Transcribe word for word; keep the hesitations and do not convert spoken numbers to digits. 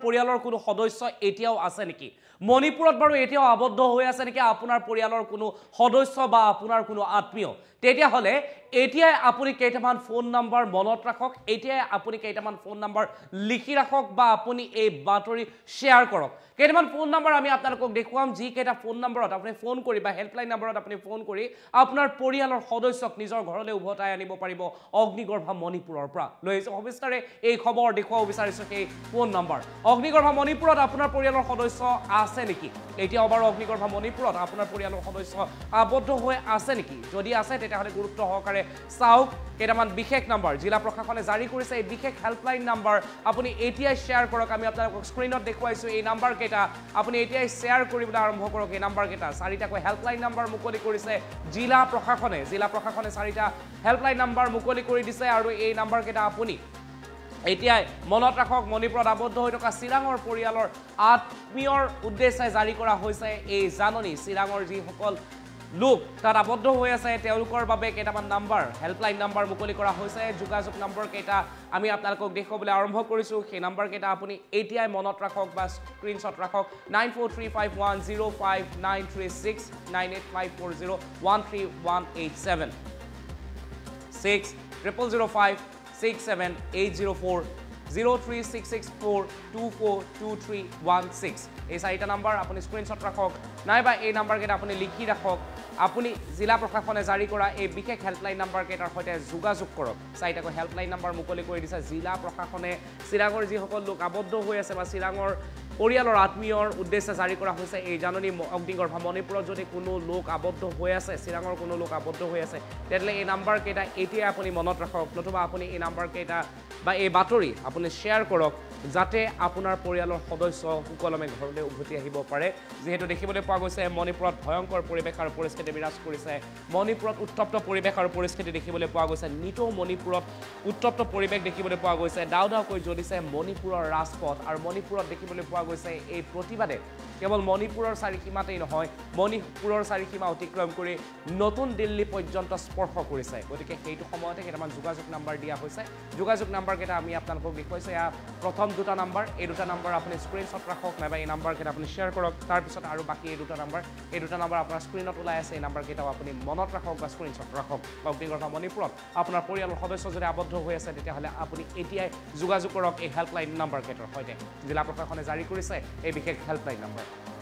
পৰিয়ালৰ কোনো সদস্য এতিয়াও আছে নেকি মণিপুৰত বাৰু এতিয়াও আবদ্ধ হৈ আছে নেকি আপোনাৰ পৰিয়ালৰ কোনো সদস্য বা আপোনাৰ কোনো আত্মীয় তেতিয়া হলে এতিয়াই আপুনি কেইটামান ফোন নাম্বাৰ মনত ৰাখক এতিয়াই আপুনি কেইটামান ফোন নাম্বাৰ লিখি ৰাখক বা আপুনি এই বাতৰি শেয়াৰ কৰক কেইটামান ফোন নাম্বাৰ আমি আপোনালোকক দেখুৱাম যি কেইটা ফোন নাম্বাৰত আপুনি ফোন কৰি বা হেল্পলাইন নাম্বাৰত আপুনি ফোন কৰি আপোনাৰ পৰিয়ালৰ সদস্যক নিজৰ ঘৰলৈ উভতাই আনিব পাৰিব অগ্নিগৰ্ভা মণিপুৰৰ পৰা লৈ আহিছো অবিস্তাৰে এই খবৰ দেখুৱাব বিচাৰিছো সেই ফোন নাম্বাৰ অগ্নিগৰ্ভা মণিপুৰত আপোনাৰ পৰিয়ালৰ সদস্য আছে নেকি এতিয়াও বাৰু অগ্নিগৰ্ভা মণিপুৰত আপোনাৰ পৰিয়ালৰ সদস্য আবদ্ধ হৈ আছে নেকি যদি আছে তেতিয়াহলে গুৰুত্ব সহকাৰে চাওক কেইটামান বিশেষ নাম্বাৰ জিলা প্ৰশাসনে জাৰি কৰিছে এই বিশেষ হেল্পলাইন নাম্বাৰ আপুনি এতিয়াই শ্বেয়াৰ কৰক আমি আপোনালোকক স্ক্ৰীনত দেখুৱাইছো এই নাম্বাৰ কেইটা আপুনি এতিয়াই শ্বেয়াৰ কৰিবলৈ আৰম্ভ কৰক এই নাম্বাৰ কেইটা চাৰিটাকৈ হেল্পলাইন নাম্বাৰ মুকলি কৰিছে জিলা প্ৰশাসনে জিলা প্ৰশাসনে চাৰিটা হেল্পলাইন নাম্বাৰ মুকলি কৰি দিছে আৰু এই নাম্বাৰ কেইটা আপুনি এতিয়াই মনত ৰাখক মণিপুৰত আবদ্ধ হৈ থকা চিৰাঙৰ পৰিয়ালৰ আত্মীয়ৰ উদ্দেশ্যে জাৰি কৰা হৈছে এই জাননী চিৰাঙৰ যিসকল লোক তাত আবদ্ধ হৈ আছে তেওঁলোকৰ বাবে কেইটামান নাম্বাৰ হেল্পলাইন নাম্বাৰ মুকলি কৰা হৈছে যোগাযোগ নম্বৰ কেইটা আমি আপোনালোকক দেখুৱাবলৈ আৰম্ভ কৰিছো সেই নাম্বাৰ কেইটা আপুনি এতিয়াই মনত ৰাখক বা স্ক্ৰীনশ্বট ৰাখক nine four three five one zero' five nine three six nine eight five four zero' one three one eight seven six triple zero' five six seven eight zero' four zero' three six six four two four two three one six এই চাৰিটা number আপুনি screenshot ৰাখক নাইবা এই নাম্বাৰকেইটা আপুনি লিখি ৰাখক আপুনি জিলা প্ৰশাসনে জাৰি কৰা এই বিশেষ হেল্পলাইন নাম্বাৰ কেইটাৰ সৈতে যোগাযোগ কৰক চাৰিটাকৈ হেল্পলাইন নাম্বাৰ মুকলি কৰি দিছে জিলা প্ৰশাসনে চিৰাঙৰ যিসকল লোক আবদ্ধ হৈ আছে বা চিৰাঙৰ পৰিয়ালৰ আত্মীয়ৰ উদ্দেশ্যে জাৰি কৰা হৈছে এই জাননী অগ্নিগৰ্ভা মণিপুৰত যদি কোনো লোক আবদ্ধ হৈ আছে চিৰাঙৰ কোনো লোক আবদ্ধ হৈ আছে তেতিয়াহ'লে এই নাম্বাৰ কেইটা এতিয়াই আপুনি মনত ৰাখক নতুবা আপুনি এই নাম্বাৰ কেইটা বা এই বাতৰি আপুনি শ্বেয়াৰ কৰক যাতে আপোনাৰ পৰিয়ালৰ সদস্য সুকলমে ঘৰলৈ উভতি আহিব পাৰে যেহেতু দেখিবলৈ পোৱা গৈছে মণিপুৰত ভয়ংকৰ পৰিৱেশ আৰু পৰিস্থিতি বিৰাজ কৰিছে মণিপুৰত উত্তপ্ত পৰিৱেশ আৰু পৰিস্থিতি দেখিবলৈ পোৱা গৈছে নিতৌ মণিপুৰত উত্তপ্ত পৰিৱেশ দেখিবলৈ পোৱা গৈছে ডাও ডাওকৈ জ্বলিছে মণিপুৰৰ ৰাজপথ আৰু মণিপুৰত দেখিবলৈ পোৱা গৈছে এই প্ৰতিবাদে কেৱল মণিপুৰৰ চাৰিসীমাতেই নহয় মণিপুৰৰ চাৰিসীমা অতিক্ৰম কৰি নতুন দিল্লী পৰ্যন্ত স্পৰ্শ কৰিছে গতিকে সেইটো সময়তে কেইটামান যোগাযোগ নাম্বাৰ দিয়া হৈছে যোগাযোগ নাম্বাৰ কেইটা আমি আপোনালোকক দেখুৱাইছো এয়া প্ৰথম দুটা নাম্বাৰ এই দুটা নাম্বাৰ আপুনি স্ক্ৰীনশ্বট ৰাখক নাইবা এই নাম্বাৰ কেইটা আপুনি শ্বেয়াৰ কৰক তাৰপিছত আৰু বাকী এই দুটা নাম্বাৰ এই দুটা নাম্বাৰ আপোনাৰ স্ক্ৰীনত ওলাই আছে এই নাম্বাৰ কেইটাও আপুনি মনত ৰাখক বা স্ক্ৰীনশ্বট ৰাখক অগ্নিগৰ্ভা মণিপুৰত আপোনাৰ পৰিয়ালৰ সদস্য যদি আবদ্ধ হৈ আছে তেতিয়াহ'লে আপুনি এতিয়াই যোগাযোগ কৰক এই হেল্পলাইন নাম্বাৰ কেইটাৰ সৈতে জিলা প্ৰশাসনে জাৰি কৰিছে এই বিশেষ হেল্পলাইন নাম্বাৰ